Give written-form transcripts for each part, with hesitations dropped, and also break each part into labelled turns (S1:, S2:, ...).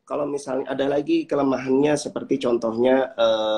S1: kalau misalnya ada lagi kelemahannya seperti contohnya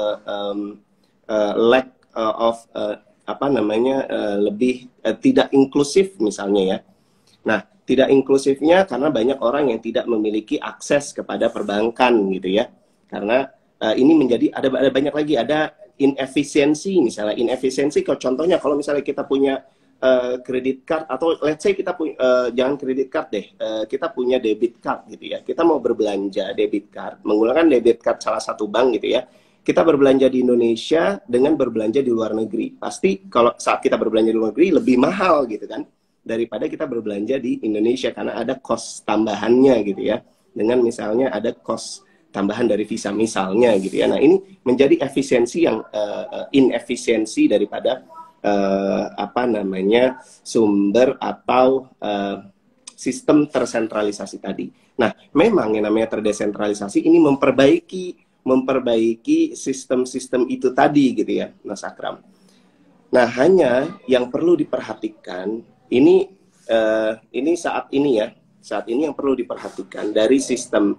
S1: lack of apa namanya lebih tidak inklusif misalnya ya. Nah, tidak inklusifnya karena banyak orang yang tidak memiliki akses kepada perbankan gitu ya. Karena ini menjadi ada banyak lagi, ada inefisiensi misalnya. Inefisiensi kalau contohnya kalau misalnya kita punya kredit card atau let's say kita punya jangan kredit card deh, kita punya debit card gitu ya. Kita mau berbelanja debit card menggunakan debit card salah satu bank gitu ya. Kita berbelanja di Indonesia dengan berbelanja di luar negeri. Pasti kalau saat kita berbelanja di luar negeri lebih mahal gitu kan daripada kita berbelanja di Indonesia karena ada cost tambahannya gitu ya. Dengan misalnya ada cost tambahan dari visa misalnya gitu ya. Nah, ini menjadi efisiensi yang inefisiensi daripada apa namanya sumber atau sistem tersentralisasi tadi. Nah, memang yang namanya terdesentralisasi ini memperbaiki sistem-sistem itu tadi gitu ya, Mas Akram. Nah, hanya yang perlu diperhatikan ini saat ini yang perlu diperhatikan dari sistem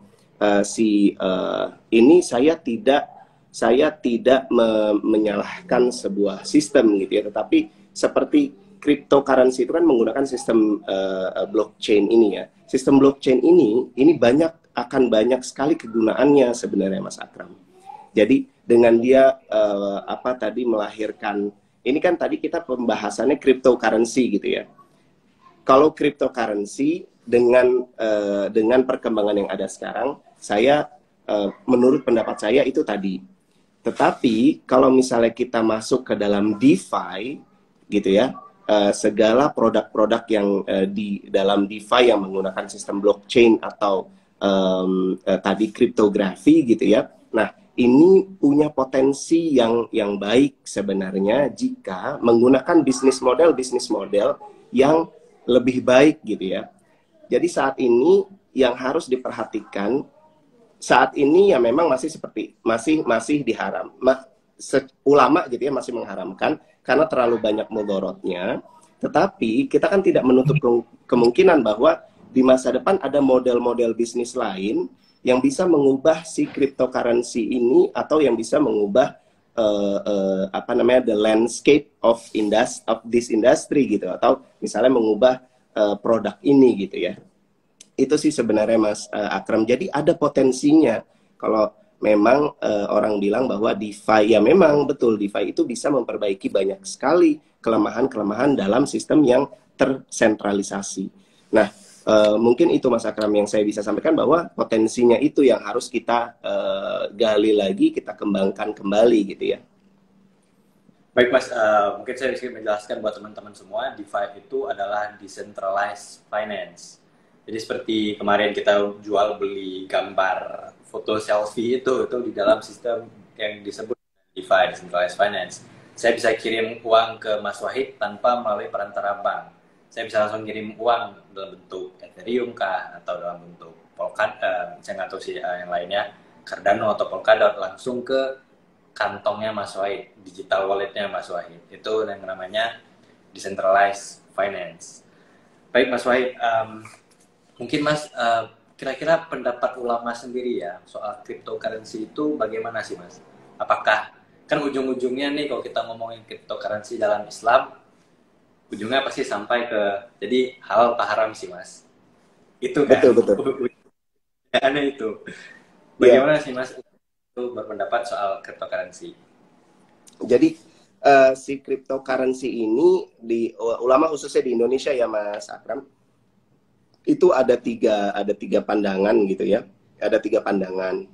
S1: ini saya tidak menyalahkan sebuah sistem gitu ya, tetapi seperti cryptocurrency itu kan menggunakan sistem blockchain ini ya. Sistem blockchain ini akan banyak sekali kegunaannya sebenarnya Mas Akram. Jadi dengan dia melahirkan ini kan tadi kita pembahasannya cryptocurrency gitu ya. Kalau cryptocurrency dengan perkembangan yang ada sekarang, menurut pendapat saya itu tadi. Tetapi kalau misalnya kita masuk ke dalam DeFi gitu ya, segala produk-produk yang di dalam DeFi yang menggunakan sistem blockchain atau tadi kriptografi gitu ya. Nah, ini punya potensi yang baik sebenarnya jika menggunakan bisnis model yang lebih baik gitu ya. Jadi saat ini yang harus diperhatikan saat ini ya memang masih diharam. Ulama gitu ya masih mengharamkan karena terlalu banyak mudorotnya. Tetapi kita kan tidak menutup kemungkinan bahwa di masa depan ada model-model bisnis lain yang bisa mengubah si cryptocurrency ini atau yang bisa mengubah the landscape of this industry gitu, atau misalnya mengubah produk ini gitu ya. Itu sih sebenarnya Mas Akram. Jadi ada potensinya kalau memang orang bilang bahwa DeFi, ya memang betul DeFi itu bisa memperbaiki banyak sekali kelemahan-kelemahan dalam sistem yang tersentralisasi. Nah, mungkin itu Mas Akram yang saya bisa sampaikan, bahwa potensinya itu yang harus kita gali lagi, kita kembangkan kembali gitu ya.
S2: Baik Mas, mungkin saya bisa menjelaskan buat teman-teman semua, DeFi itu adalah decentralized finance. Jadi seperti kemarin kita jual beli gambar foto selfie itu di dalam sistem yang disebut DeFi, decentralized finance. Saya bisa kirim uang ke Mas Wahid tanpa melalui perantara bank. Saya bisa langsung kirim uang dalam bentuk Ethereum kah, atau dalam bentuk Polkadot, saya nggak tahu sih yang lainnya, Cardano atau Polkadot, langsung ke kantongnya Mas Wahid, digital walletnya Mas Wahid. Itu yang namanya decentralized finance. Baik Mas Wahid, mungkin Mas, kira-kira pendapat ulama sendiri ya soal cryptocurrency itu bagaimana sih Mas? Apakah, kan ujung-ujungnya nih kalau kita ngomongin cryptocurrency dalam Islam, ujungnya pasti sampai ke jadi halal tak haram sih Mas. Itu kan?
S1: Betul.
S2: Aneh itu. Bagaimana sih Mas itu berpendapat soal cryptocurrency?
S1: Jadi si cryptocurrency ini di ulama khususnya di Indonesia ya Mas Akram, itu ada tiga pandangan gitu ya. Ada tiga pandangan.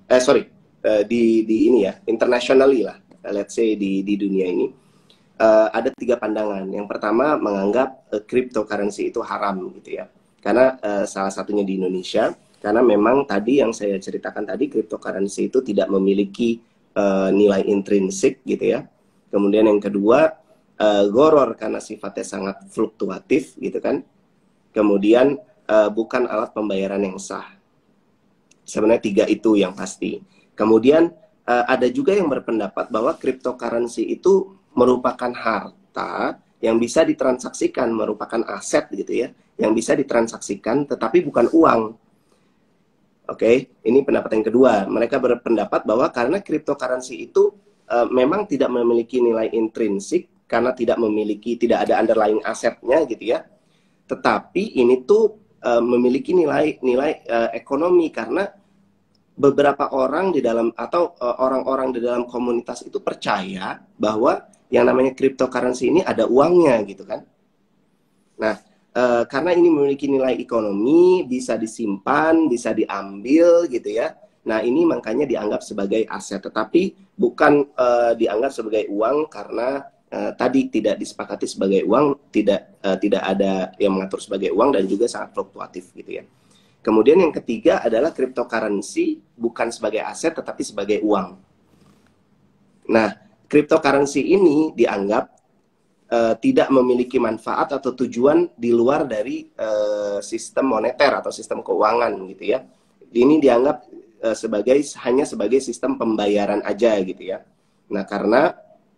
S1: Di ini ya, internationally lah. Let's say di dunia ini ada tiga pandangan. Yang pertama menganggap cryptocurrency itu haram gitu ya. Karena salah satunya di Indonesia, karena memang tadi yang saya ceritakan tadi, cryptocurrency itu tidak memiliki nilai intrinsik gitu ya. Kemudian yang kedua, gharar karena sifatnya sangat fluktuatif gitu kan. Kemudian bukan alat pembayaran yang sah. Sebenarnya tiga itu yang pasti. Kemudian ada juga yang berpendapat bahwa cryptocurrency itu merupakan harta yang bisa ditransaksikan, merupakan aset gitu ya, yang bisa ditransaksikan tetapi bukan uang. Oke, ini pendapat yang kedua. Mereka berpendapat bahwa karena cryptocurrency itu memang tidak memiliki nilai intrinsik karena tidak ada underlying asetnya gitu ya. Tetapi ini tuh memiliki nilai ekonomi karena beberapa orang di dalam atau orang-orang di dalam komunitas itu percaya bahwa yang namanya cryptocurrency ini ada uangnya gitu kan. Nah, karena ini memiliki nilai ekonomi, bisa disimpan, bisa diambil gitu ya. Nah, ini makanya dianggap sebagai aset, tetapi bukan dianggap sebagai uang karena tadi tidak disepakati sebagai uang, tidak ada yang mengatur sebagai uang dan juga sangat fluktuatif gitu ya. Kemudian yang ketiga adalah cryptocurrency bukan sebagai aset tetapi sebagai uang. Nah, cryptocurrency ini dianggap tidak memiliki manfaat atau tujuan di luar dari sistem moneter atau sistem keuangan gitu ya. Ini dianggap hanya sebagai sistem pembayaran aja gitu ya. Nah, karena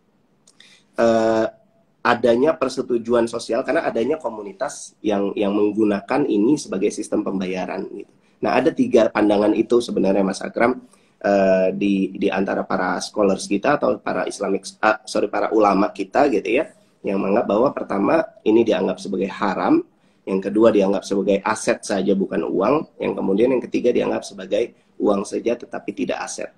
S1: adanya persetujuan sosial, karena adanya komunitas yang menggunakan ini sebagai sistem pembayaran gitu. Nah, ada 3 pandangan itu sebenarnya Mas Akram di antara para scholars kita atau para para ulama kita gitu ya, yang menganggap bahwa pertama ini dianggap sebagai haram, yang kedua dianggap sebagai aset saja bukan uang, yang kemudian yang ketiga dianggap sebagai uang saja tetapi tidak aset.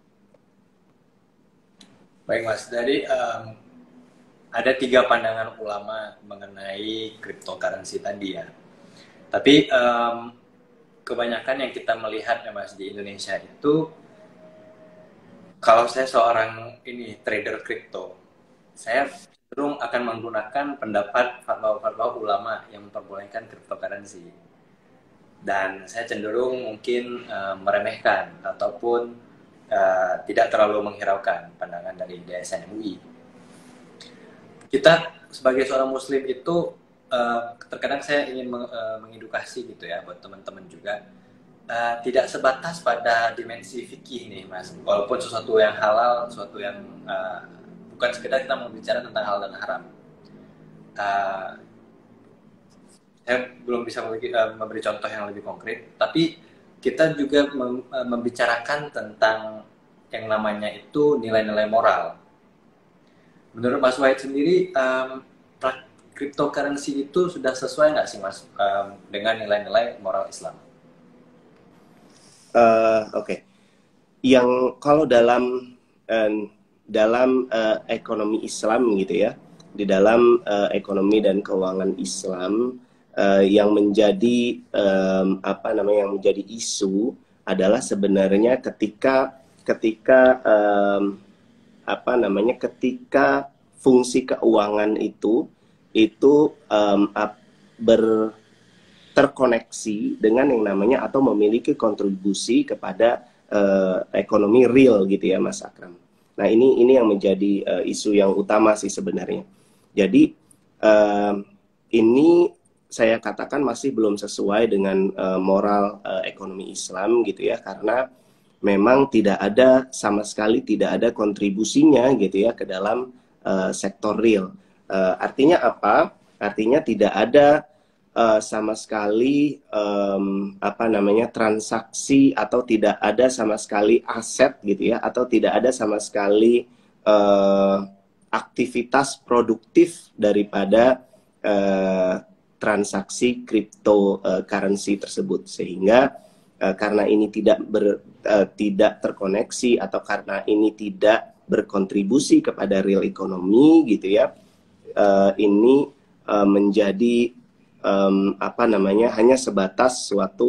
S2: Baik Mas, jadi ada 3 pandangan ulama mengenai cryptocurrency tadi ya. Tapi kebanyakan yang kita melihat ya Mas di Indonesia itu, kalau saya seorang trader kripto, saya cenderung akan menggunakan pendapat fatwa-fatwa ulama yang memperbolehkan cryptocurrency. Dan saya cenderung mungkin meremehkan ataupun tidak terlalu menghiraukan pandangan dari DSN MUI. Kita sebagai seorang muslim itu terkadang saya ingin mengedukasi gitu ya buat teman-teman juga, tidak sebatas pada dimensi fikih nih Mas, walaupun sesuatu yang halal, sesuatu yang bukan sekedar kita mau bicara tentang halal dan haram. Saya belum bisa memberi contoh yang lebih konkret, tapi kita juga membicarakan tentang yang namanya itu nilai-nilai moral. Menurut Mas Wahid sendiri, cryptocurrency itu sudah sesuai nggak sih Mas dengan nilai-nilai moral Islam?
S1: Oke. Yang kalau dalam ekonomi Islam gitu ya, di dalam ekonomi dan keuangan Islam yang menjadi yang menjadi isu adalah sebenarnya ketika fungsi keuangan itu terkoneksi dengan yang namanya atau memiliki kontribusi kepada ekonomi real gitu ya Mas Akram. Nah, ini yang menjadi isu yang utama sih sebenarnya. Jadi ini saya katakan masih belum sesuai dengan moral ekonomi Islam gitu ya, karena memang sama sekali tidak ada kontribusinya gitu ya ke dalam sektor real. Artinya apa? Artinya tidak ada sama sekali transaksi, atau tidak ada sama sekali aset gitu ya, atau tidak ada sama sekali aktivitas produktif daripada transaksi cryptocurrency tersebut, sehingga karena ini tidak terkoneksi atau karena ini tidak berkontribusi kepada real ekonomi gitu ya, ini menjadi hanya sebatas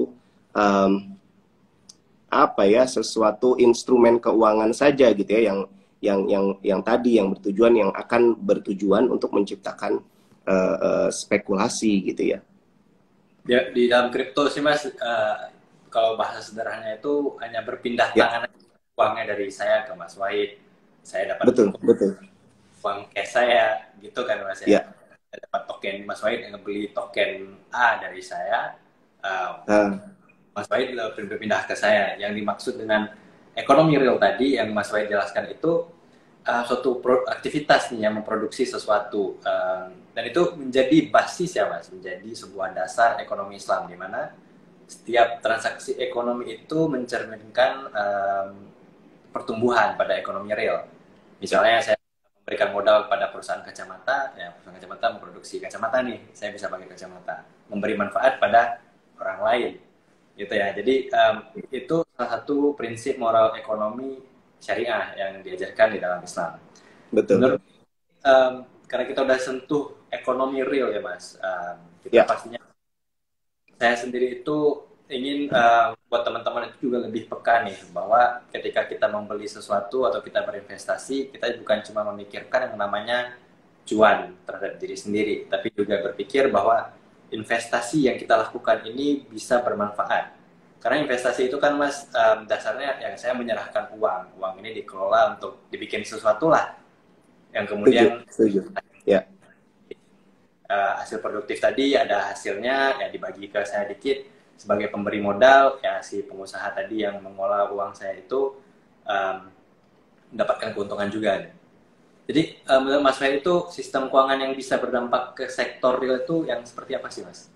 S1: sesuatu instrumen keuangan saja gitu ya, yang tadi yang akan bertujuan untuk menciptakan spekulasi gitu ya.
S2: Ya, di dalam kripto sih Mas, kalau bahasa sederhananya itu hanya berpindah tangan uangnya dari saya ke Mas Wahid, saya dapat
S1: betul
S2: uang cash saya gitu kan Mas ya. Saya dapat token, Mas Wahid yang beli token A dari saya, Mas Wahid berpindah ke saya. Yang dimaksud dengan ekonomi real tadi yang Mas Wahid jelaskan itu suatu aktivitas nih yang memproduksi sesuatu, dan itu menjadi basis ya Mas, menjadi sebuah dasar ekonomi Islam, di mana setiap transaksi ekonomi itu mencerminkan pertumbuhan pada ekonomi real. Misalnya saya memberikan modal kepada perusahaan kacamata, ya perusahaan kacamata memproduksi kacamata nih, saya bisa pakai kacamata, memberi manfaat pada orang lain, gitu ya. Jadi itu salah satu prinsip moral ekonomi syariah yang diajarkan di dalam Islam.
S1: Betul.
S2: Menurut karena kita udah sentuh ekonomi real ya Mas, kita pastinya saya sendiri itu ingin buat teman-teman itu juga lebih peka nih bahwa ketika kita membeli sesuatu atau kita berinvestasi, kita bukan cuma memikirkan yang namanya cuan terhadap diri sendiri, tapi juga berpikir bahwa investasi yang kita lakukan ini bisa bermanfaat. Karena investasi itu kan Mas, dasarnya yang saya menyerahkan uang ini dikelola untuk dibikin sesuatu lah, yang kemudian
S1: ya.
S2: Hasil produktif tadi ada hasilnya, ya dibagi ke saya dikit sebagai pemberi modal, ya si pengusaha tadi yang mengolah uang saya itu mendapatkan keuntungan juga. Jadi menurut Mas Ferry itu sistem keuangan yang bisa berdampak ke sektor real itu yang seperti apa sih Mas?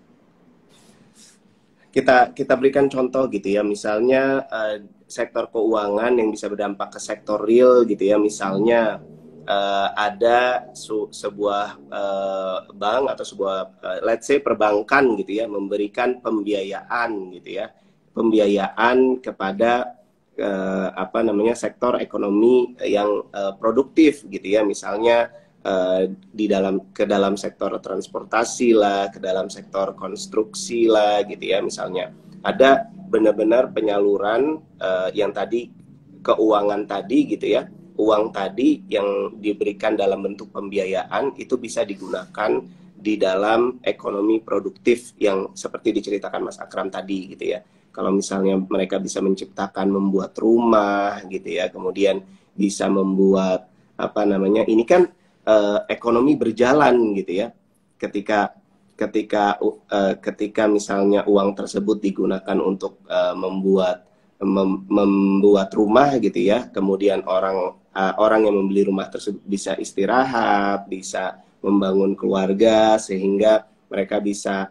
S1: Kita berikan contoh gitu ya, misalnya sektor keuangan yang bisa berdampak ke sektor real gitu ya, misalnya ada sebuah bank atau sebuah let's say perbankan gitu ya, memberikan pembiayaan gitu ya, pembiayaan kepada sektor ekonomi yang produktif gitu ya, misalnya ke dalam sektor transportasi lah, ke dalam sektor konstruksi lah gitu ya, misalnya ada benar-benar penyaluran yang tadi keuangan tadi gitu ya, uang tadi yang diberikan dalam bentuk pembiayaan itu bisa digunakan di dalam ekonomi produktif yang seperti diceritakan Mas Akram tadi gitu ya. Kalau misalnya mereka bisa menciptakan, membuat rumah gitu ya, kemudian bisa membuat ini kan ekonomi berjalan gitu ya. Ketika misalnya uang tersebut digunakan untuk membuat rumah gitu ya, kemudian orang yang membeli rumah tersebut bisa istirahat, bisa membangun keluarga, sehingga mereka bisa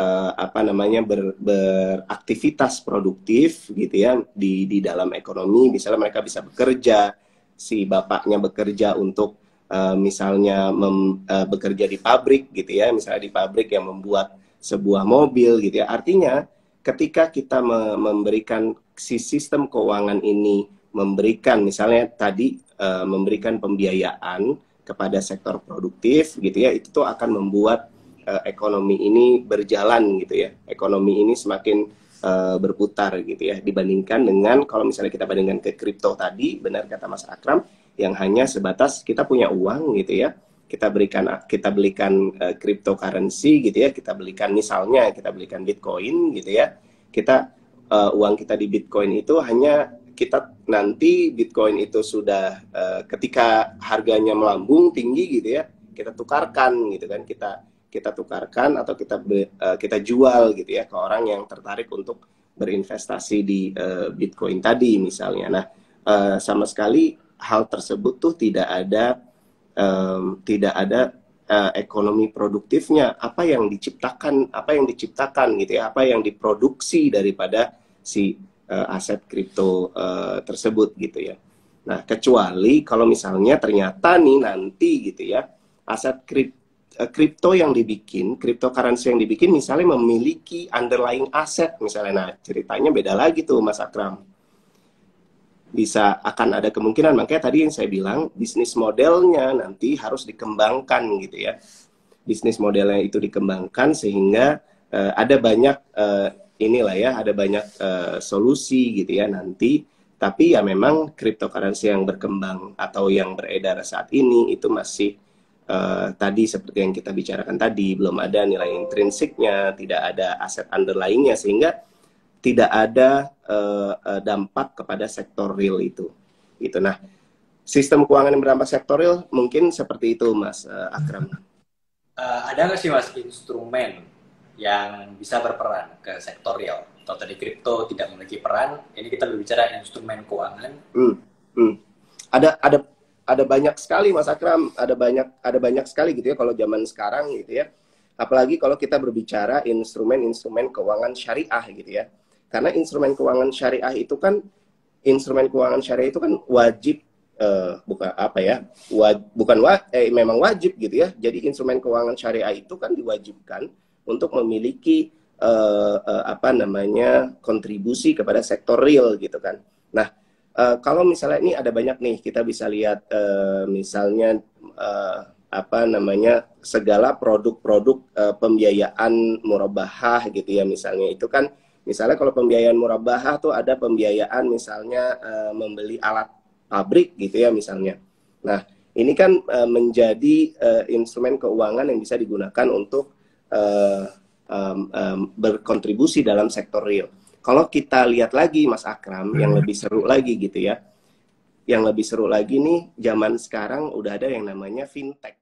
S1: beraktivitas produktif gitu ya di dalam ekonomi. Misalnya mereka bisa bekerja, si bapaknya bekerja untuk misalnya bekerja di pabrik gitu ya, misalnya di pabrik yang membuat sebuah mobil gitu ya. Artinya ketika kita memberikan si sistem keuangan ini, memberikan misalnya tadi memberikan pembiayaan kepada sektor produktif gitu ya, itu tuh akan membuat ekonomi ini berjalan gitu ya, ekonomi ini semakin berputar gitu ya, dibandingkan dengan kalau misalnya kita bandingkan ke kripto tadi, benar kata Mas Akram, yang hanya sebatas kita punya uang gitu ya, kita belikan cryptocurrency gitu ya, kita belikan Bitcoin gitu ya, uang kita di Bitcoin itu hanya kita nanti Bitcoin itu sudah ketika harganya melambung tinggi gitu ya, kita tukarkan gitu kan, kita tukarkan atau kita jual gitu ya ke orang yang tertarik untuk berinvestasi di Bitcoin tadi misalnya. Nah, sama sekali hal tersebut tuh tidak ada ekonomi produktifnya, apa yang diciptakan gitu ya, apa yang diproduksi daripada si aset kripto tersebut gitu ya. Nah, kecuali kalau misalnya ternyata nih nanti gitu ya, aset kripto yang dibikin, cryptocurrency yang dibikin misalnya memiliki underlying aset misalnya. Nah, ceritanya beda lagi tuh Mas Akram. Akan ada kemungkinan, makanya tadi yang saya bilang bisnis modelnya nanti harus dikembangkan gitu ya. Bisnis modelnya itu dikembangkan sehingga ada banyak ada banyak solusi gitu ya nanti. Tapi ya memang cryptocurrency yang berkembang atau yang beredar saat ini itu masih tadi seperti yang kita bicarakan tadi, belum ada nilai intrinsiknya, tidak ada aset underlyingnya, sehingga tidak ada dampak kepada sektor real itu. Gitu. Nah, sistem keuangan yang berdampak sektor real mungkin seperti itu, Mas Akram.
S2: Ada nggak sih Mas instrumen yang bisa berperan ke sektor real? Atau tadi kripto tidak memiliki peran, ini kita berbicara instrumen keuangan.
S1: Ada banyak sekali Mas Akram, ada banyak sekali gitu ya kalau zaman sekarang gitu ya. Apalagi kalau kita berbicara instrumen-instrumen keuangan syariah gitu ya. Karena instrumen keuangan syariah itu kan wajib bukan apa ya? Memang wajib gitu ya. Jadi instrumen keuangan syariah itu kan diwajibkan untuk memiliki kontribusi kepada sektor real gitu kan. Nah, kalau misalnya ini ada banyak nih, kita bisa lihat misalnya segala produk-produk pembiayaan murabahah gitu ya, misalnya itu kan, misalnya kalau pembiayaan murabahah tuh ada pembiayaan misalnya membeli alat pabrik gitu ya misalnya. Nah, ini kan menjadi instrumen keuangan yang bisa digunakan untuk berkontribusi dalam sektor real. Kalau kita lihat lagi Mas Akram, yang lebih seru lagi gitu ya, yang lebih seru lagi nih, zaman sekarang udah ada yang namanya fintech.